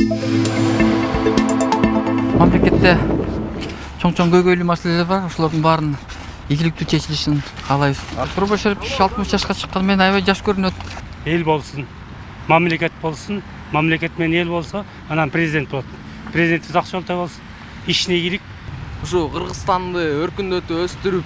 Мамлекетте чоң көйгөйлүү маселелер бар, ошолордун баарын ийгиликтүү чечилишин каалайбыз. Турбай Шарипович 60 жашка чыккан мен аябай жаш көрүнөт. Эл болсун, мамлекет болсун, мамлекет менен эл болсо, анан президент болот. Президентибиз ак жолдо болсун, ишине ийгилик. Ушу Кыргызстанды өркүндөтүп өстүрүп,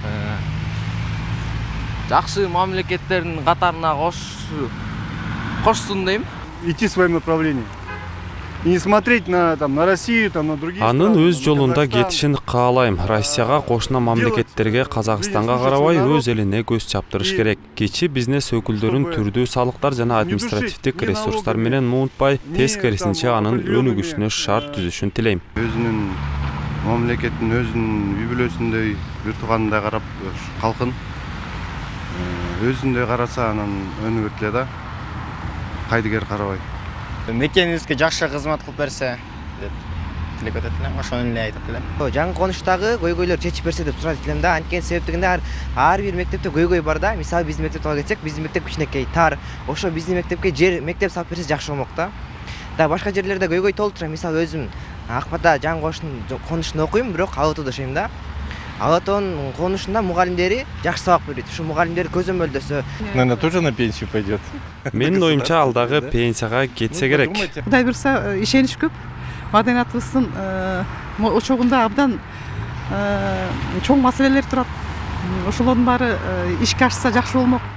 жакшы мамлекеттердин катарына кошсун дейм. Идти своим направлением. И не смотреть на Россию, на другие страны. Анын өз жолунда кетишин каалайм. Россияга кошуна мамлекеттерге, Казакстанга карабай өз элине көз чаптырыш керек. Кичи бизнес өкүлдөрүн түрдүү салыктар жана административдик ресурстар менен муунтпай, тескерисинче анын өнүгүшүнө шарт түзүшүн тилейм. Өзүнүн мамлекеттин өзүнүн үй бүлөсүндөй үртүгандай карап, калкын өзүндөй караса анан өнүгөт эле да. Кайдыгер карабай. Мекенибизге жакшы кызмат кылып берсе деп тилеп атат элем, ошону эле айтып элем. Жаңы конуштагы көйгөйлөр чечип берсе деп сурайт элем да. Анткени себептигинде ар бир мектепте көйгөй бар да. Мисалы биздин мектепти ала кетсек, биздин мектеп кичинекей, тар. Ошо биздин мектепке жер мектеп салып берсе жакшы болмок да. Да башка жерлерде көйгөй толуп тура. Мисалы өзүм Акбата жаңы конушунда окуйм, бирок АТОдо жашайм да. АТОнун конушунда мугалимдери жакшы сабак берет. Ушу мугалимдер көзөмөлдөсө, Наверное, тоже на пенсию пойдет. Менин оюмча ал дагы пенсияга кетсе керек. Кудай буйрса, ишенич көп. Маданиятыбыздын очогунда абдан чоң маселелер турат. Ошолордун баары ишке ашса жакшы болмок.